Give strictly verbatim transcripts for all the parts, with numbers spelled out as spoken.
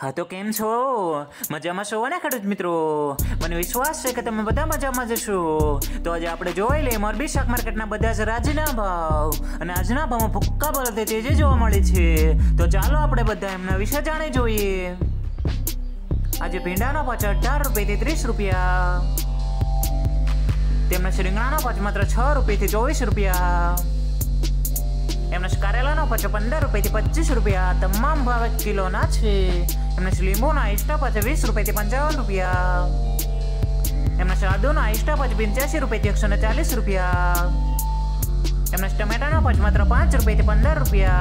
हाँ तो केम छो मजामां छो ने खेडूत मित्रों। મને વિશ્વાસ છે કે તમે બધા મજામાં જ છો। તો આજે આપણે જોઈ લઈએ મોરબી શાક માર્કેટના બધા જ રાજના ભાવ અને આજના ભાવમાં ભૂક્કા બળતે તેજી જોવા મળે છે। તો ચાલો આપણે બધા એમના વિશે જાણી જોઈએ। આજે ભીંડાનો ભાવ અઢાર રૂપિયાથી ત્રીસ રૂપિયા, તેમના રીંગણાનો ભાવ માત્ર છ રૂપિયાથી ચોવીસ રૂપિયા, એમના કારેલાનો ભાવ પંદર રૂપિયાથી પચીસ રૂપિયા, તમામ ભાવ એક કિલોના છે। એમના લીંબુના આઈસ્ટા ભાવ વીસ રૂપિયાથી પંચાવન રૂપિયા, એમના આદુના આઈસ્ટા ભાવ પંચ્યાસી રૂપિયાથી એકસો ને ચાલીસ રૂપિયા, એમના ટમેટાનો ભાવ માત્ર પાંચ રૂપિયાથી પંદર રૂપિયા।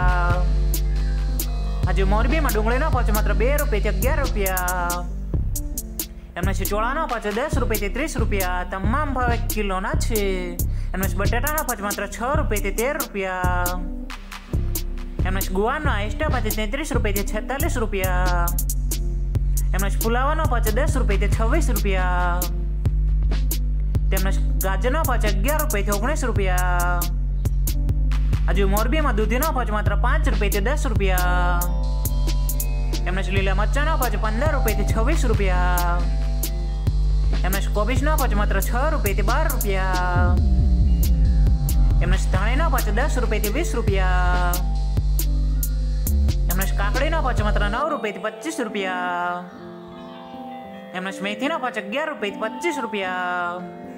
આજે મોરબીમાં ડુંગળીનો ભાવ માત્ર બે રૂપિયાથી અગિયાર રૂપિયા, એમના ચોળાનો ભાવ દસ રૂપિયાથી ત્રીસ રૂપિયા, તમામ ભાવ એક કિલોના છે। એમના બટાટાનો ભાવ માત્ર છ રૂપિયાથી તેર રૂપિયા, એમના ગુવારનો આઈસ્ટા ભાવ તેત્રીસ રૂપિયાથી છેતાલીસ રૂપિયા, એમના ફુલાવાનો ભાવ દસ રૂપિયાથી છવ્વીસ રૂપિયા, તેમના ગાજરનો ભાવ અગિયાર રૂપિયાથી ઓગણીસ રૂપિયા। હજુ મોરબીમાં દૂધીનો ભાવ માત્ર પાંચ રૂપિયાથી દસ રૂપિયા, એમના લીલા મરચાંનો ભાવ પંદર રૂપિયાથી છવ્વીસ રૂપિયા, એમના કોબીજનો ભાવ માત્ર છ રૂપિયાથી બાર રૂપિયા, એમના ધાણીનો ભાવ દસ રૂપિયાથી વીસ રૂપિયા, એમના કાકડીનો ભાવ માત્ર નવ રૂપિયાથી પચીસ રૂપિયા, એમના મેથીનો ભાવ અગિયાર રૂપિયાથી પચીસ રૂપિયા।